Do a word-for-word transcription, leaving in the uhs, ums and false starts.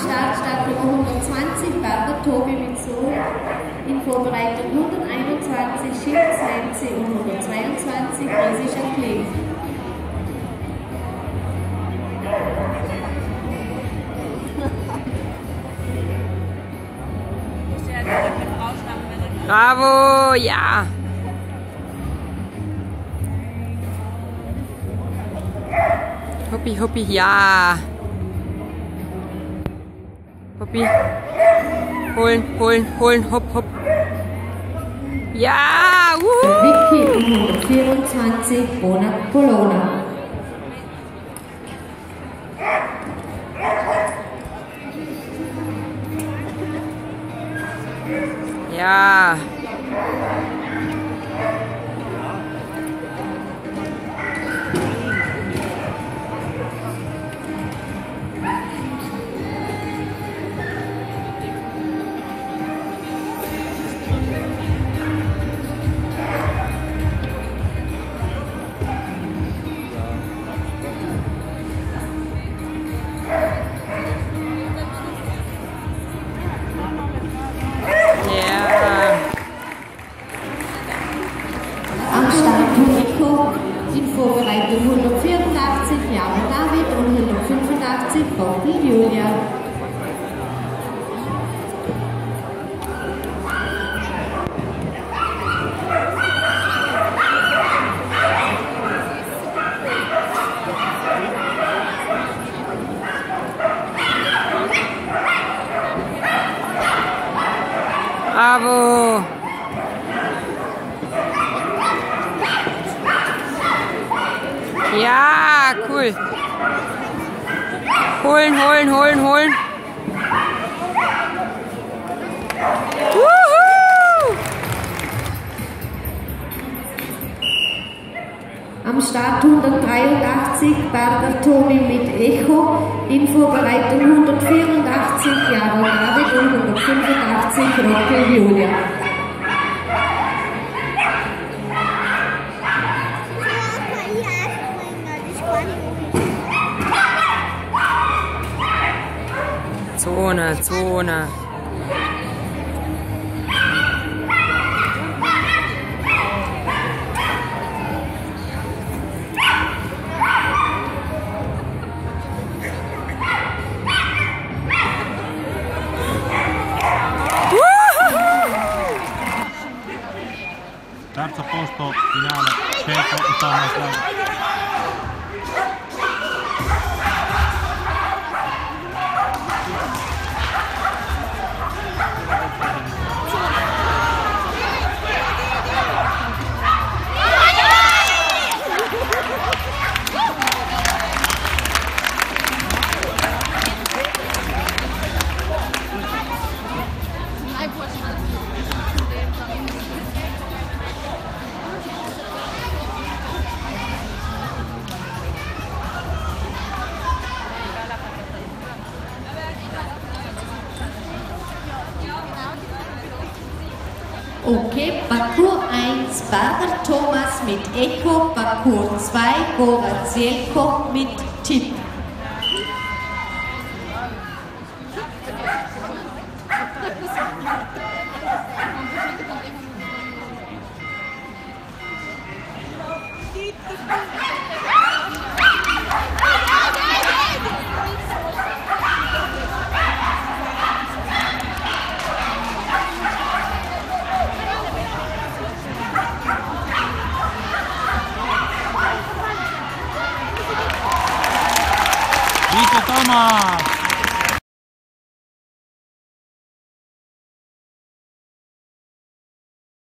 Start Startnummer hundertzwanzig, Berger Tobi mit Sohn. In Vorbereitung hunderteinundzwanzig, Schild Sensi und hundertzweiundzwanzig, Riesig Jacqueline. Bravo, ja! Huppi, huppi, ja! Huppi! Holen, holen, holen, hopp, hopp! Ja! Wuhu! Vicky hundertvierundzwanzig, Bona Polona. Ja! In Vorbereitung hundertvierundachtzig, Jana David und hundertfünfundachtzig, Bobby Julia. Bravo! Ja, cool. Holen, holen, holen, holen. Wuhu! Am Start hundertdreiundachtzig, Berger Tobi mit Echo. In Vorbereitung hundertvierundachtzig, Jana David und hundertfünfundachtzig, Rockel Julia. Zone, Zone. Terzo posto finale, Cieco e Thomas Lang. Okay, Parcours eins, Berger Thomas mit Echo, Parcours zwei, Gorazielko mit Tipp. Vito Thomas!